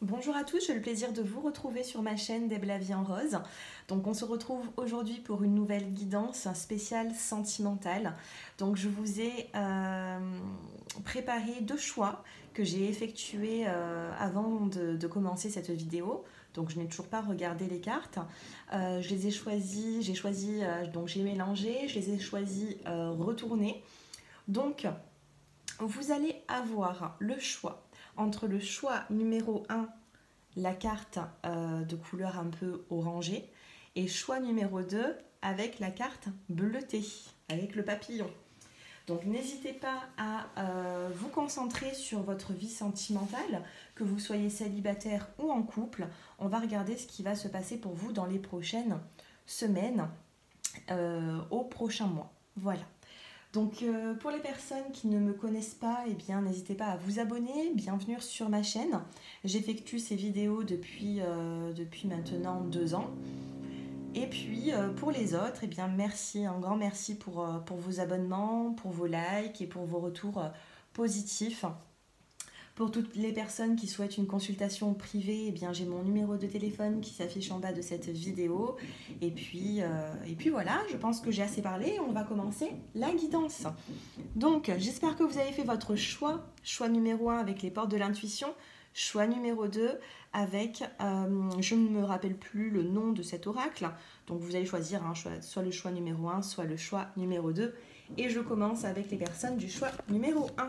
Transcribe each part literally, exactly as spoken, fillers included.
Bonjour à tous, j'ai le plaisir de vous retrouver sur ma chaîne Deb la vie en rose. Donc on se retrouve aujourd'hui pour une nouvelle guidance spéciale sentimentale. Donc je vous ai euh, préparé deux choix que j'ai effectués euh, avant de, de commencer cette vidéo. Donc je n'ai toujours pas regardé les cartes. Euh, je les ai choisis, j'ai choisi, euh, donc j'ai mélangé, je les ai choisis euh, retournés. Donc vous allez avoir le choix entre le choix numéro un, la carte euh, de couleur un peu orangée, et choix numéro deux avec la carte bleutée, avec le papillon. Donc n'hésitez pas à euh, vous concentrer sur votre vie sentimentale, que vous soyez célibataire ou en couple. On va regarder ce qui va se passer pour vous dans les prochaines semaines, euh, au prochain mois. Voilà. Donc euh, pour les personnes qui ne me connaissent pas, eh bien n'hésitez pas à vous abonner, bienvenue sur ma chaîne. J'effectue ces vidéos depuis, euh, depuis maintenant deux ans. Et puis euh, pour les autres, eh bien merci, un grand merci pour, euh, pour vos abonnements, pour vos likes et pour vos retours euh, positifs. Pour toutes les personnes qui souhaitent une consultation privée, eh bien j'ai mon numéro de téléphone qui s'affiche en bas de cette vidéo. Et puis, euh, et puis voilà, je pense que j'ai assez parlé. On va commencer la guidance. Donc, j'espère que vous avez fait votre choix. Choix numéro un avec les portes de l'intuition. Choix numéro deux avec, euh, je ne me rappelle plus le nom de cet oracle. Donc vous allez choisir hein, soit le choix numéro un, soit le choix numéro deux. Et je commence avec les personnes du choix numéro un.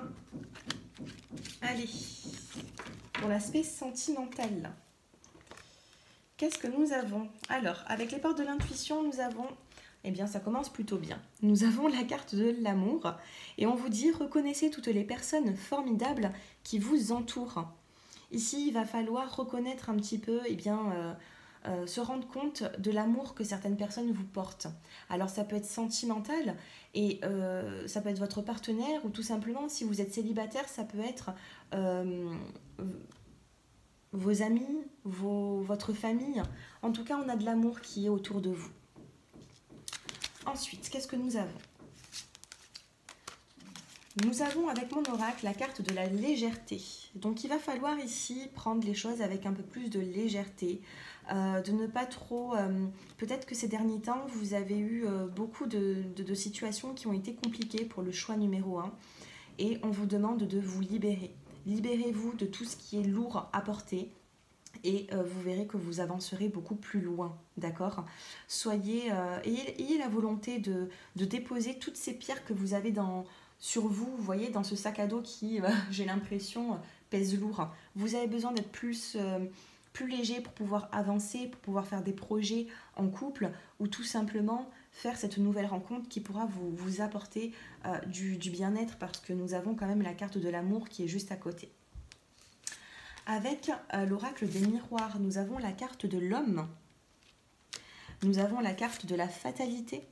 Allez, pour l'aspect sentimental, qu'est-ce que nous avons? Alors, avec les portes de l'intuition, nous avons, eh bien, ça commence plutôt bien. Nous avons la carte de l'amour et on vous dit, reconnaissez toutes les personnes formidables qui vous entourent. Ici, il va falloir reconnaître un petit peu, eh bien, euh, euh, se rendre compte de l'amour que certaines personnes vous portent. Alors, ça peut être sentimental et euh, ça peut être votre partenaire ou tout simplement, si vous êtes célibataire, ça peut être euh, vos amis, vos, votre famille. En tout cas, on a de l'amour qui est autour de vous. Ensuite, qu'est-ce que nous avons? Nous avons avec mon oracle la carte de la légèreté. Donc il va falloir ici prendre les choses avec un peu plus de légèreté, euh, de ne pas trop... Euh, peut-être que ces derniers temps, vous avez eu euh, beaucoup de, de, de situations qui ont été compliquées pour le choix numéro un et on vous demande de vous libérer. Libérez-vous de tout ce qui est lourd à porter et euh, vous verrez que vous avancerez beaucoup plus loin, d'accord? Soyez, euh, ayez, ayez la volonté de, de déposer toutes ces pierres que vous avez dans... sur vous, vous voyez, dans ce sac à dos qui, euh, j'ai l'impression, pèse lourd. Vous avez besoin d'être plus, euh, plus léger pour pouvoir avancer, pour pouvoir faire des projets en couple ou tout simplement faire cette nouvelle rencontre qui pourra vous, vous apporter euh, du, du bien-être parce que nous avons quand même la carte de l'amour qui est juste à côté. Avec euh, l'oracle des miroirs, nous avons la carte de l'homme. Nous avons la carte de la fatalité.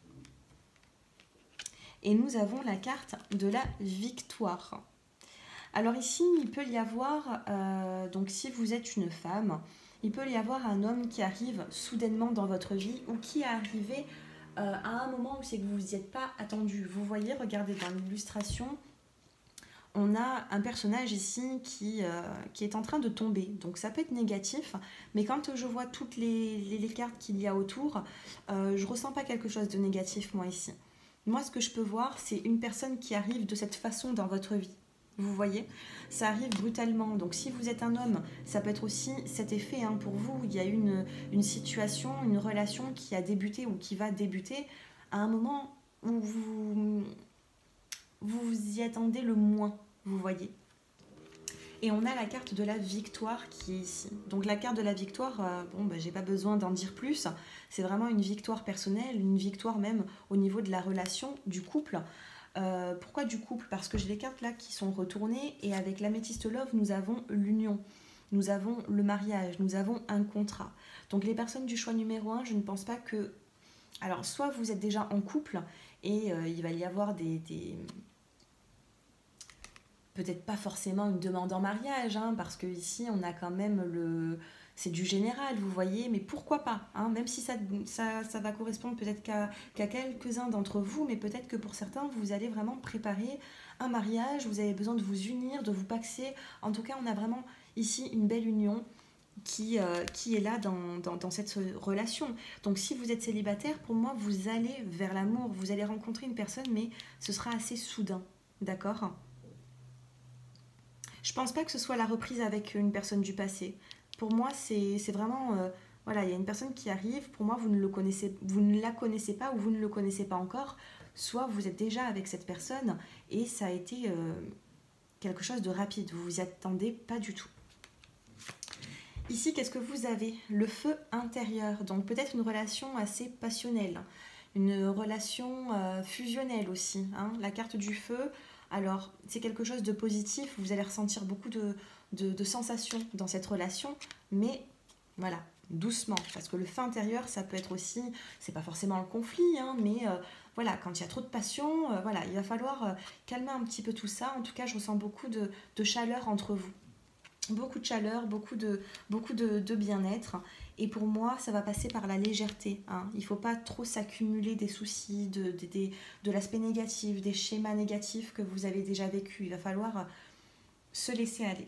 Et nous avons la carte de la victoire. Alors ici, il peut y avoir, euh, donc si vous êtes une femme, il peut y avoir un homme qui arrive soudainement dans votre vie ou qui est arrivé euh, à un moment où c'est que vous n'y êtes pas attendu. Vous voyez, regardez dans l'illustration, on a un personnage ici qui, euh, qui est en train de tomber. Donc ça peut être négatif, mais quand je vois toutes les, les, les cartes qu'il y a autour, euh, je ne ressens pas quelque chose de négatif moi ici. Moi, ce que je peux voir, c'est une personne qui arrive de cette façon dans votre vie. Vous voyez, ça arrive brutalement. Donc, si vous êtes un homme, ça peut être aussi cet effet hein, pour vous. Il y a une, une situation, une relation qui a débuté ou qui va débuter à un moment où vous vous y attendez le moins, vous voyez. Et on a la carte de la victoire qui est ici. Donc la carte de la victoire, euh, bon, bah, j'ai pas besoin d'en dire plus. C'est vraiment une victoire personnelle, une victoire même au niveau de la relation, du couple. Euh, pourquoi du couple? Parce que j'ai les cartes là qui sont retournées et avec l'améthyste love, nous avons l'union. Nous avons le mariage, nous avons un contrat. Donc les personnes du choix numéro un, je ne pense pas que... Alors soit vous êtes déjà en couple et euh, il va y avoir des... des... peut-être pas forcément une demande en mariage, hein, parce que ici on a quand même le... c'est du général, vous voyez, mais pourquoi pas hein, même si ça, ça, ça va correspondre peut-être qu'à qu'à quelques-uns d'entre vous, mais peut-être que pour certains, vous allez vraiment préparer un mariage, vous avez besoin de vous unir, de vous paxer. En tout cas, on a vraiment ici une belle union qui, euh, qui est là dans, dans, dans cette relation. Donc si vous êtes célibataire, pour moi, vous allez vers l'amour, vous allez rencontrer une personne, mais ce sera assez soudain, d'accord? Je pense pas que ce soit la reprise avec une personne du passé. Pour moi, c'est c'est vraiment... euh, voilà, il y a une personne qui arrive, pour moi, vous ne, le connaissez, vous ne la connaissez pas ou vous ne le connaissez pas encore, soit vous êtes déjà avec cette personne et ça a été euh, quelque chose de rapide, vous vous y attendez pas du tout. Ici, qu'est-ce que vous avez? Le feu intérieur, donc peut-être une relation assez passionnelle, une relation euh, fusionnelle aussi, hein. La carte du feu, alors c'est quelque chose de positif, vous allez ressentir beaucoup de, de, de sensations dans cette relation, mais voilà, doucement, parce que le feu intérieur, ça peut être aussi, c'est pas forcément le conflit, hein, mais euh, voilà, quand il y a trop de passion, euh, voilà, il va falloir euh, calmer un petit peu tout ça. En tout cas, je ressens beaucoup de, de chaleur entre vous. Beaucoup de chaleur, beaucoup de, beaucoup de, de bien-être. Et pour moi, ça va passer par la légèreté, hein. Il ne faut pas trop s'accumuler des soucis, de, de, de, de l'aspect négatif, des schémas négatifs que vous avez déjà vécu. Il va falloir se laisser aller.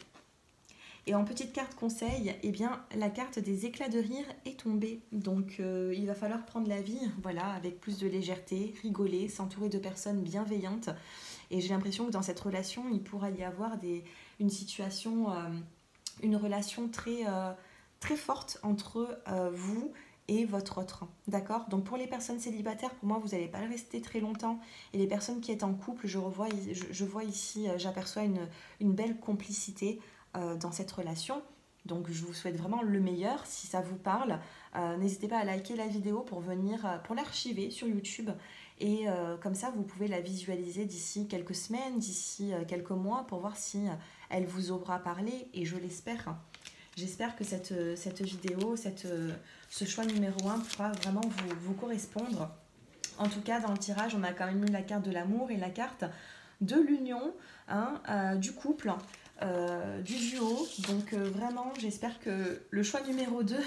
Et en petite carte conseil, eh bien, la carte des éclats de rire est tombée. Donc, euh, il va falloir prendre la vie, voilà, avec plus de légèreté, rigoler, s'entourer de personnes bienveillantes. Et j'ai l'impression que dans cette relation, il pourra y avoir des, une situation, euh, une relation très, euh, très forte entre euh, vous et votre autre. D'accord? Donc pour les personnes célibataires, pour moi, vous n'allez pas rester très longtemps. Et les personnes qui sont en couple, je, revois, je, je vois ici, euh, j'aperçois une, une belle complicité euh, dans cette relation. Donc je vous souhaite vraiment le meilleur. Si ça vous parle, euh, n'hésitez pas à liker la vidéo pour venir, euh, pour l'archiver sur YouTube. Et euh, comme ça, vous pouvez la visualiser d'ici quelques semaines, d'ici euh, quelques mois, pour voir si euh, elle vous aura parlé. Et je l'espère. J'espère que cette, cette vidéo, cette, ce choix numéro un pourra vraiment vous, vous correspondre. En tout cas, dans le tirage, on a quand même eu la carte de l'amour et la carte de l'union, hein, euh, du couple, euh, du duo. Donc euh, vraiment, j'espère que le choix numéro deux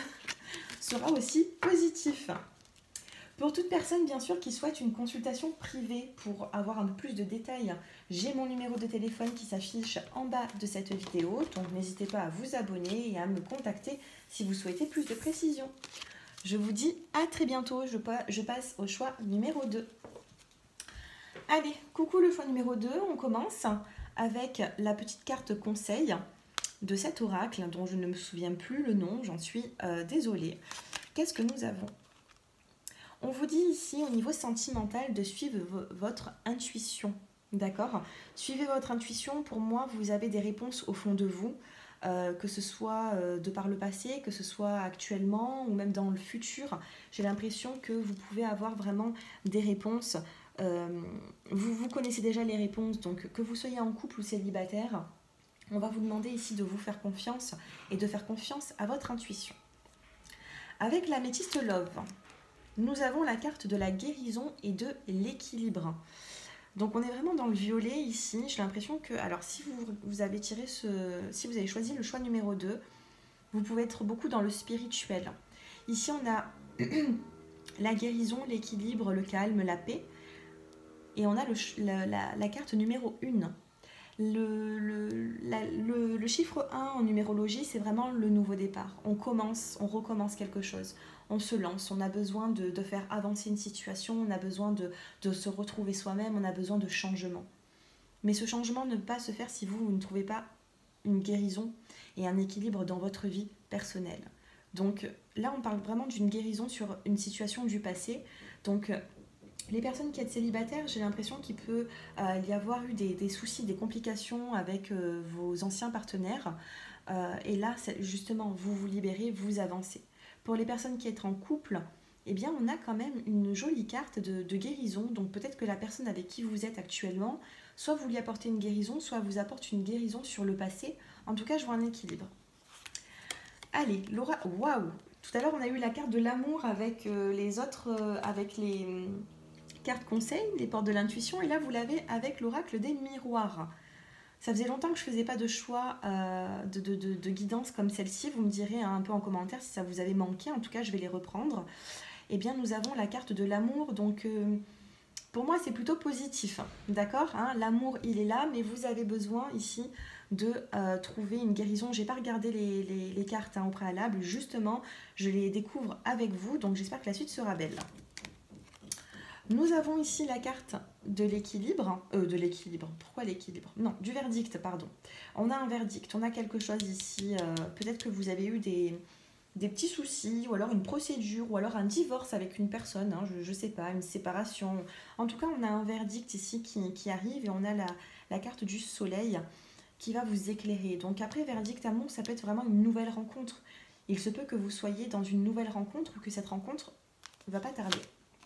sera aussi positif. Pour toute personne, bien sûr, qui souhaite une consultation privée pour avoir un peu plus de détails, j'ai mon numéro de téléphone qui s'affiche en bas de cette vidéo. Donc, n'hésitez pas à vous abonner et à me contacter si vous souhaitez plus de précision. Je vous dis à très bientôt. Je, je passe au choix numéro deux. Allez, coucou le choix numéro deux. On commence avec la petite carte conseil de cet oracle dont je ne me souviens plus le nom. J'en suis euh, désolée. Qu'est-ce que nous avons ? On vous dit ici, au niveau sentimental, de suivre votre intuition, d'accord? Suivez votre intuition, pour moi, vous avez des réponses au fond de vous, euh, que ce soit euh, de par le passé, que ce soit actuellement ou même dans le futur. J'ai l'impression que vous pouvez avoir vraiment des réponses. Euh, vous, vous connaissez déjà les réponses, donc que vous soyez en couple ou célibataire, on va vous demander ici de vous faire confiance et de faire confiance à votre intuition. Avec l'améthyste Love, nous avons la carte de la guérison et de l'équilibre. Donc on est vraiment dans le violet ici. J'ai l'impression que, alors si vous, vous avez tiré ce, si vous avez choisi le choix numéro deux, vous pouvez être beaucoup dans le spirituel. Ici on a la guérison, l'équilibre, le calme, la paix. Et on a le, la, la, la carte numéro un. Le, le, la, le, le chiffre un en numérologie, c'est vraiment le nouveau départ. On commence, on recommence quelque chose. On se lance, on a besoin de, de faire avancer une situation, on a besoin de, de se retrouver soi-même, on a besoin de changement. Mais ce changement ne peut pas se faire si vous, vous ne trouvez pas une guérison et un équilibre dans votre vie personnelle. Donc là, on parle vraiment d'une guérison sur une situation du passé. Donc les personnes qui êtes célibataires, j'ai l'impression qu'il peut euh, y avoir eu des, des soucis, des complications avec euh, vos anciens partenaires. Euh, et là, justement, vous vous libérez, vous avancez. Pour les personnes qui êtes en couple, eh bien, on a quand même une jolie carte de, de guérison. Donc peut-être que la personne avec qui vous êtes actuellement, soit vous lui apportez une guérison, soit vous apporte une guérison sur le passé. En tout cas, je vois un équilibre. Allez, Laura, waouh! Tout à l'heure, on a eu la carte de l'amour avec euh, les autres, euh, avec les euh, cartes conseils, les portes de l'intuition. Et là, vous l'avez avec l'oracle des miroirs. Ça faisait longtemps que je ne faisais pas de choix euh, de, de, de, de guidance comme celle-ci. Vous me direz hein, un peu en commentaire si ça vous avait manqué. En tout cas, je vais les reprendre. Eh bien, nous avons la carte de l'amour. Donc, euh, pour moi, c'est plutôt positif. D'accord hein, l'amour, il est là, mais vous avez besoin ici de euh, trouver une guérison. J'ai pas regardé les, les, les cartes hein, au préalable, justement, je les découvre avec vous, donc j'espère que la suite sera belle. Nous avons ici la carte de l'équilibre, euh, de l'équilibre, pourquoi l'équilibre? Non, du verdict, pardon. On a un verdict, on a quelque chose ici, euh, peut-être que vous avez eu des, des petits soucis, ou alors une procédure, ou alors un divorce avec une personne, hein, je ne sais pas, une séparation. En tout cas, on a un verdict ici qui, qui arrive et on a la, la carte du soleil qui va vous éclairer. Donc après verdict amour, ça peut être vraiment une nouvelle rencontre. Il se peut que vous soyez dans une nouvelle rencontre ou que cette rencontre ne va pas tarder.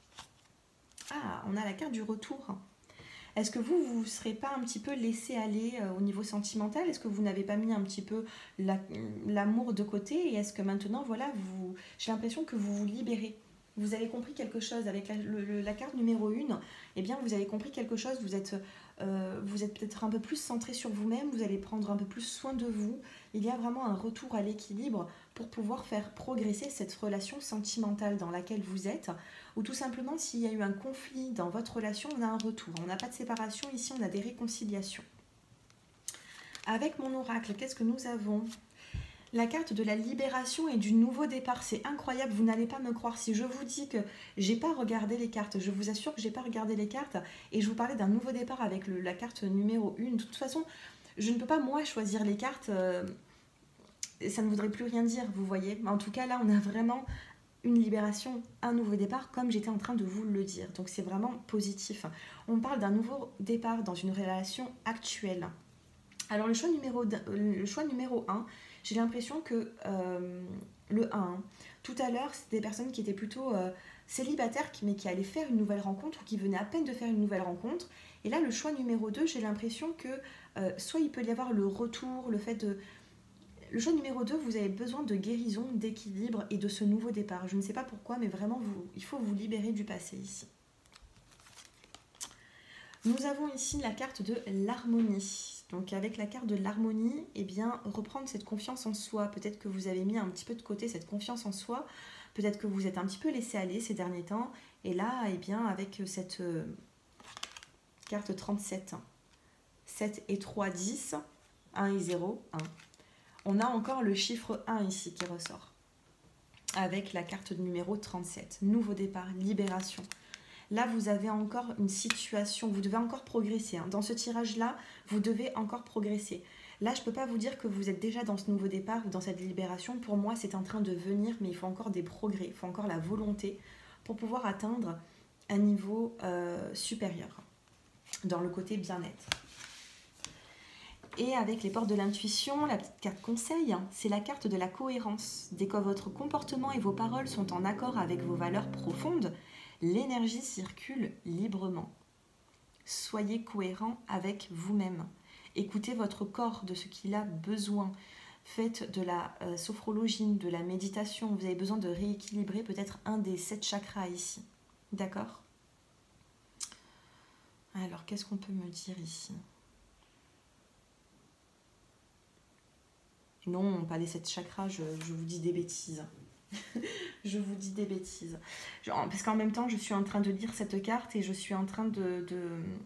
Ah, on a la carte du retour. Est-ce que vous, vous ne serez pas un petit peu laissé aller euh, au niveau sentimental? Est-ce que vous n'avez pas mis un petit peu l'amour la, de côté? Et est-ce que maintenant, voilà, vous, j'ai l'impression que vous vous libérez. Vous avez compris quelque chose avec la, le, la carte numéro un. Eh bien, vous avez compris quelque chose. Vous êtes, euh, vous êtes peut-être un peu plus centré sur vous-même. Vous allez prendre un peu plus soin de vous. Il y a vraiment un retour à l'équilibre pour pouvoir faire progresser cette relation sentimentale dans laquelle vous êtes. Ou tout simplement, s'il y a eu un conflit dans votre relation, on a un retour. On n'a pas de séparation, ici on a des réconciliations. Avec mon oracle, qu'est-ce que nous avons? La carte de la libération et du nouveau départ. C'est incroyable, vous n'allez pas me croire. Si je vous dis que j'ai pas regardé les cartes, je vous assure que j'ai pas regardé les cartes, et je vous parlais d'un nouveau départ avec le, la carte numéro un. De toute façon, je ne peux pas moi choisir les cartes, euh, ça ne voudrait plus rien dire, vous voyez. En tout cas, là, on a vraiment une libération, un nouveau départ, comme j'étais en train de vous le dire. Donc c'est vraiment positif. On parle d'un nouveau départ dans une relation actuelle. Alors le choix numéro, le choix numéro un, j'ai l'impression que euh, le un, tout à l'heure, c'était des personnes qui étaient plutôt euh, célibataires, mais qui allaient faire une nouvelle rencontre, ou qui venaient à peine de faire une nouvelle rencontre. Et là, le choix numéro deux, j'ai l'impression que euh, soit il peut y avoir le retour, le fait de... Le choix numéro deux, vous avez besoin de guérison, d'équilibre et de ce nouveau départ. Je ne sais pas pourquoi, mais vraiment, vous, il faut vous libérer du passé ici. Nous avons ici la carte de l'harmonie. Donc avec la carte de l'harmonie, eh bien, reprendre cette confiance en soi. Peut-être que vous avez mis un petit peu de côté cette confiance en soi. Peut-être que vous êtes un petit peu laissé aller ces derniers temps. Et là, eh bien, avec cette euh, carte trente-sept, sept et trois, dix, un et zéro, un. On a encore le chiffre un ici qui ressort. Avec la carte numéro trente-sept. Nouveau départ, libération. Là, vous avez encore une situation, vous devez encore progresser. Hein. Dans ce tirage-là, vous devez encore progresser. Là, je ne peux pas vous dire que vous êtes déjà dans ce nouveau départ ou dans cette libération. Pour moi, c'est en train de venir, mais il faut encore des progrès, il faut encore la volonté pour pouvoir atteindre un niveau euh, supérieur dans le côté bien-être. Et avec les portes de l'intuition, la petite carte conseil, c'est la carte de la cohérence. Dès que votre comportement et vos paroles sont en accord avec vos valeurs profondes, l'énergie circule librement. Soyez cohérent avec vous-même. Écoutez votre corps de ce qu'il a besoin. Faites de la euh, sophrologie, de la méditation. Vous avez besoin de rééquilibrer peut-être un des sept chakras ici. D'accord? Alors, qu'est-ce qu'on peut me dire ici? Non, pas les sept chakras, je, je vous dis des bêtises. Je vous dis des bêtises. Genre, parce qu'en même temps, je suis en train de lire cette carte et je suis en train de... de...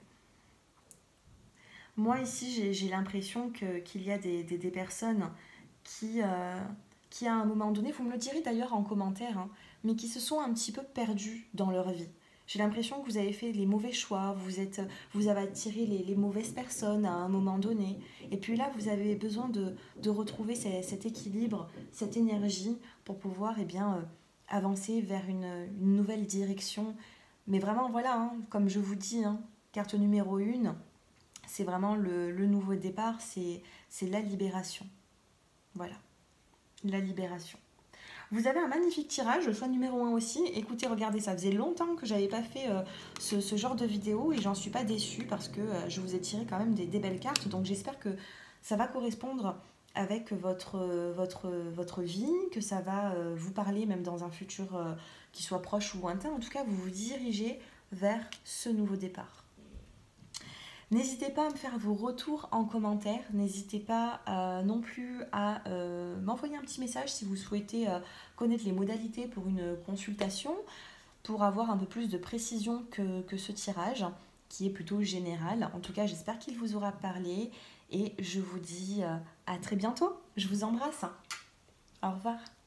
Moi, ici, j'ai l'impression que, qu'il y a des, des, des personnes qui, euh, qui, à un moment donné, vous me le direz d'ailleurs en commentaire, hein, mais qui se sont un petit peu perdues dans leur vie. J'ai l'impression que vous avez fait les mauvais choix, vous, êtes, vous avez attiré les, les mauvaises personnes à un moment donné. Et puis là, vous avez besoin de, de retrouver ces, cet équilibre, cette énergie pour pouvoir eh bien, euh, avancer vers une, une nouvelle direction. Mais vraiment, voilà, hein, comme je vous dis, hein, carte numéro un, c'est vraiment le, le nouveau départ, c'est la libération. Voilà, la libération. Vous avez un magnifique tirage, le choix numéro un aussi. Écoutez, regardez, ça faisait longtemps que je n'avais pas fait euh, ce, ce genre de vidéo et j'en suis pas déçue parce que euh, je vous ai tiré quand même des, des belles cartes. Donc j'espère que ça va correspondre avec votre, euh, votre, votre vie, que ça va euh, vous parler même dans un futur euh, qui soit proche ou lointain. En tout cas, vous vous dirigez vers ce nouveau départ. N'hésitez pas à me faire vos retours en commentaire, n'hésitez pas euh, non plus à euh, m'envoyer un petit message si vous souhaitez euh, connaître les modalités pour une consultation, pour avoir un peu plus de précision que, que ce tirage, qui est plutôt général. En tout cas, j'espère qu'il vous aura parlé Et je vous dis euh, à très bientôt. Je vous embrasse. Au revoir.